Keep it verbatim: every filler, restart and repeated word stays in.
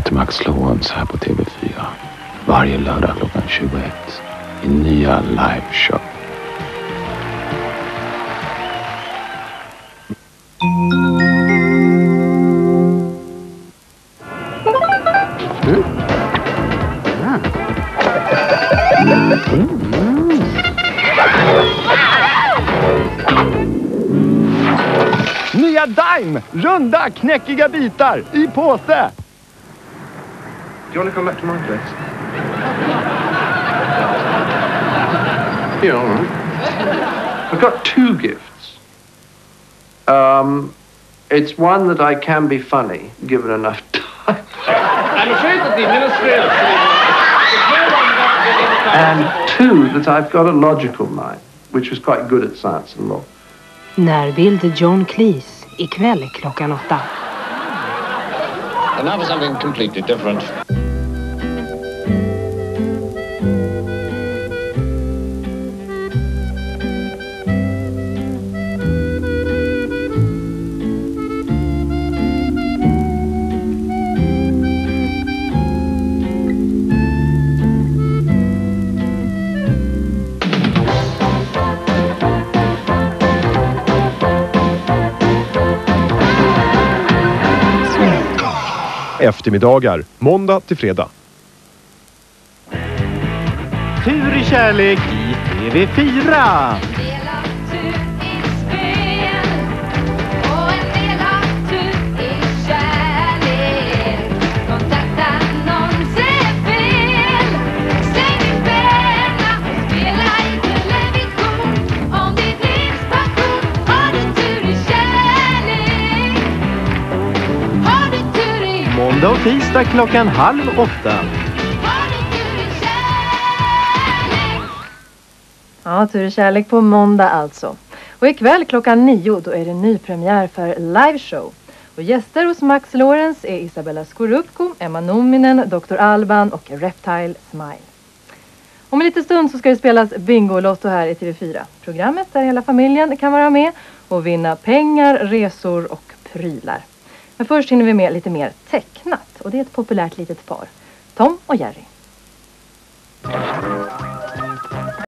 heter Max Lorenz här på T V fyra. Varje lördag klockan tjugoett i nya live show. Mm. Ja. Mm. Nya Dime! Runda, knäckiga bitar i påse! Do you want to come back to my place? Yeah, all right. I've got two gifts. Um, it's one that I can be funny, given enough time. I'm afraid that the administrator... And two, that I've got a logical mind, which was quite good at science and law. Närbild John Cleese ikväll klockan åtta. And now for something completely different. Eftermiddagar, måndag till fredag. Tur i kärlek i T V fyra. Måndag och tisdag klockan halv åtta. Ja, Tur i kärlek på måndag alltså. Och ikväll klockan nio då är det nypremiär för live show. Och gäster hos Max Lorenz är Isabella Scorupco, Emma Nominen, doktor Alban och Reptile Smile. Om en liten stund så ska det spelas Bingolotto här i T V fyra. Programmet där hela familjen kan vara med och vinna pengar, resor och prylar. Men först hinner vi med lite mer tecknat. Och det är ett populärt litet par. Tom och Jerry.